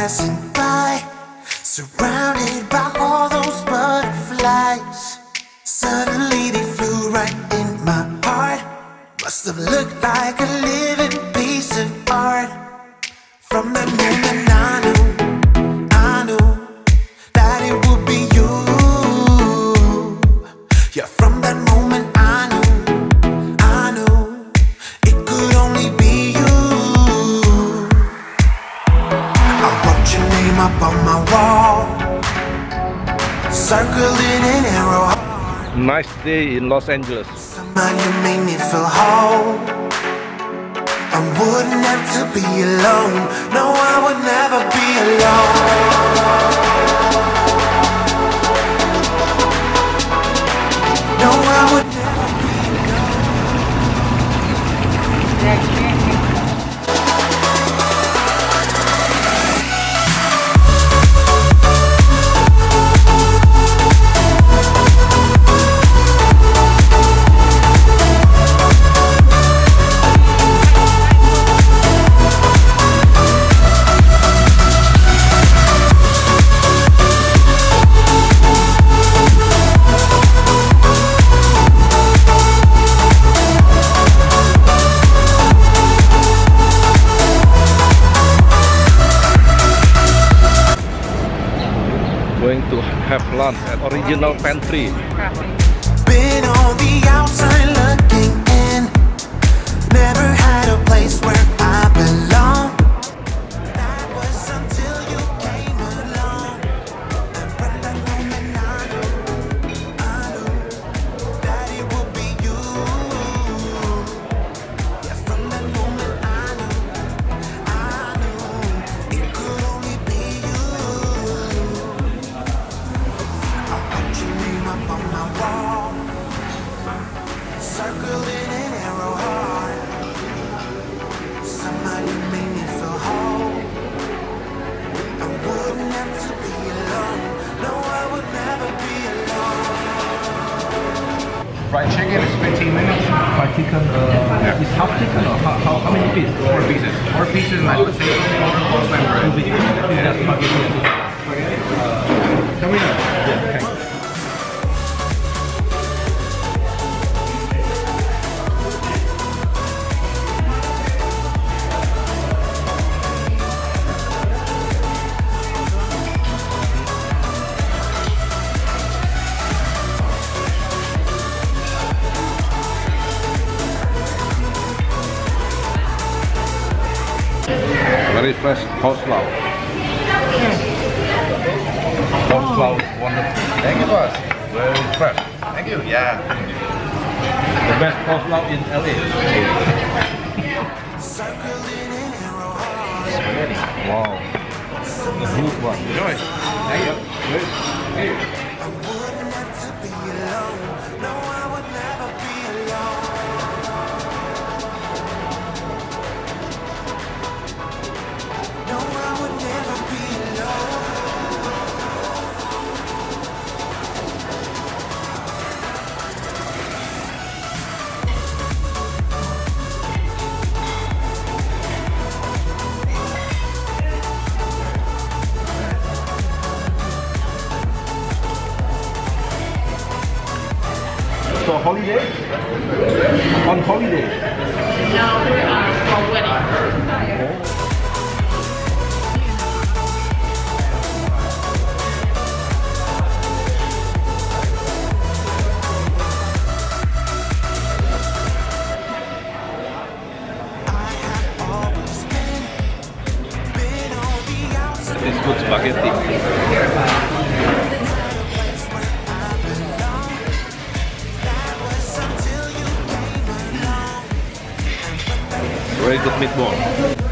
passing by, surrounded by all those butterflies. Suddenly they flew right in my heart. Must have looked like a living piece of art. From that moment I knew that it would be you. Yeah, from that moment I knew it could only be you. I wrote your name up on my wall, circled in an arrow. Nice day in Los Angeles. Somehow you made me feel whole. I wouldn't have to be alone. No, I would never be alone. No, I would never be going to have lunch at original Pantry Cafe. been on the outside looking in. Never had a place where I belong. That was until you came along. And from that moment I knew that it would be you. Yeah, from that moment I knew it could only be you. I want your name up on my wall, circled in an arrow heart. Somehow you made me feel whole. I wouldn't have to be alone. No, I would never be alone. Fried chicken is 15 minutes. Fried chicken, is half chicken or how many pieces? 4 pieces. 4 pieces, mashed potato, or flatbread. That's spaghetti. Tell me that. Yeah, thanks. very fresh coleslaw. Coleslaw is wonderful. Thank you, boss. Very fresh. Thank you. Yeah. The best coleslaw in LA. Wow. The good one. Enjoy. Thank you. I wouldn't have to be alone. No, I would never be alone. No, I would never be alone. So holiday? On holiday? No, for wedding. This good spaghetti. Very good meatball.